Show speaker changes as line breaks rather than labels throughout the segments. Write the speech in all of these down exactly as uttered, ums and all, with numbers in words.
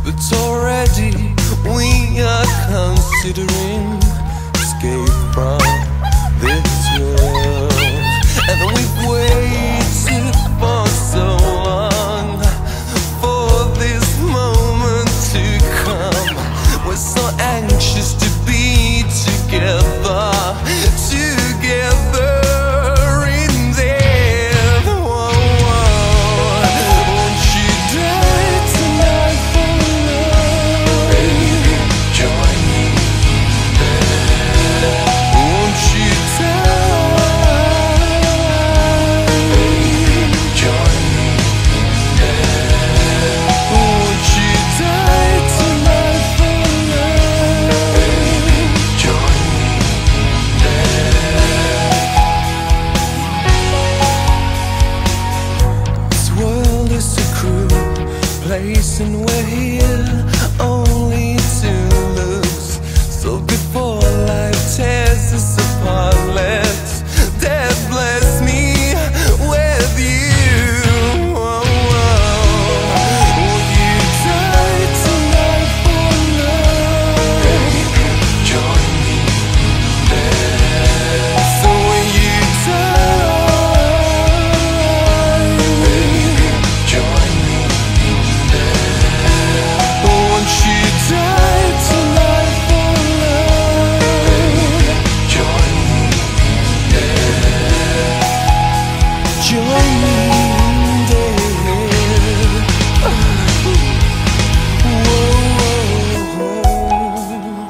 but already we are considering escape from this world. And we've waited for so long for this moment to come. We're so anxious to be together, together in death. Whoa, whoa. Won't you die tonight for love? Baby, join me there. Won't you die? Baby, join me there. Won't you die tonight for love? Baby, join me there. This world is a cruel place, and we're here only to lose. So before life tears us apart, let death bless me with you. Whoa, whoa. Will you die tonight for love? Baby, join me there. So will you die? Baby, join me there. Won't you die tonight for love? Baby, join me there. Join me there. Whoa.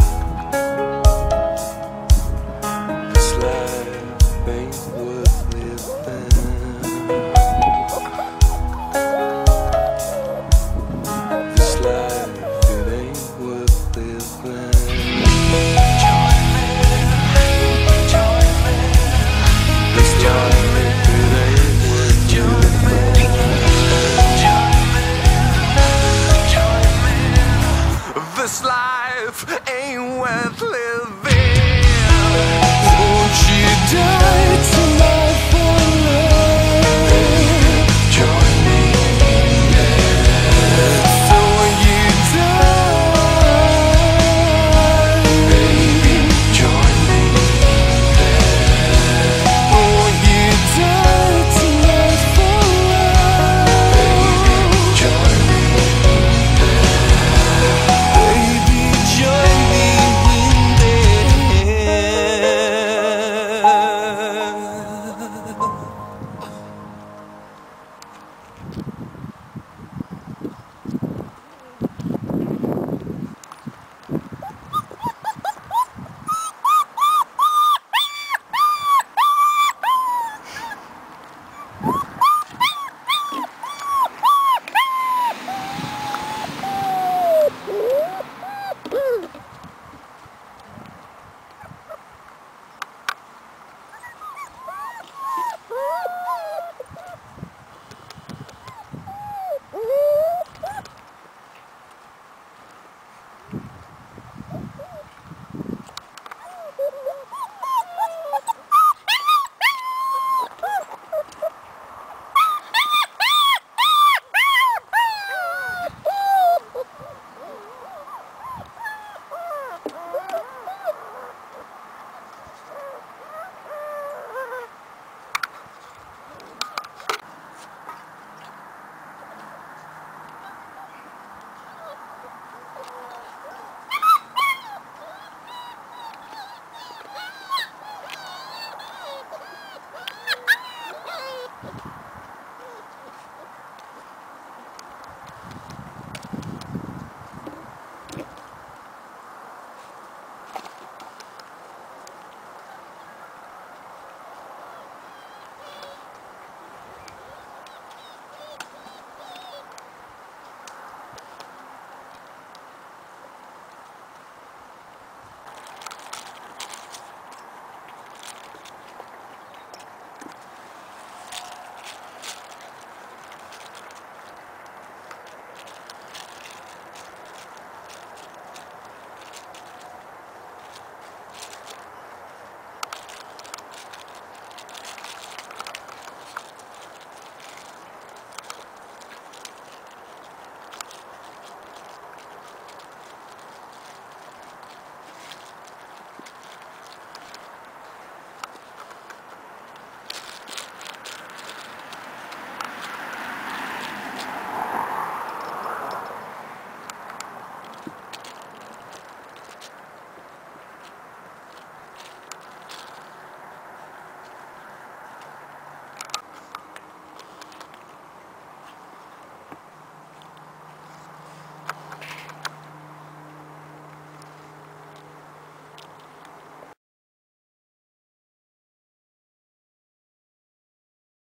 This life ain't worth living. This life, it ain't worth living. Join me, join me. This life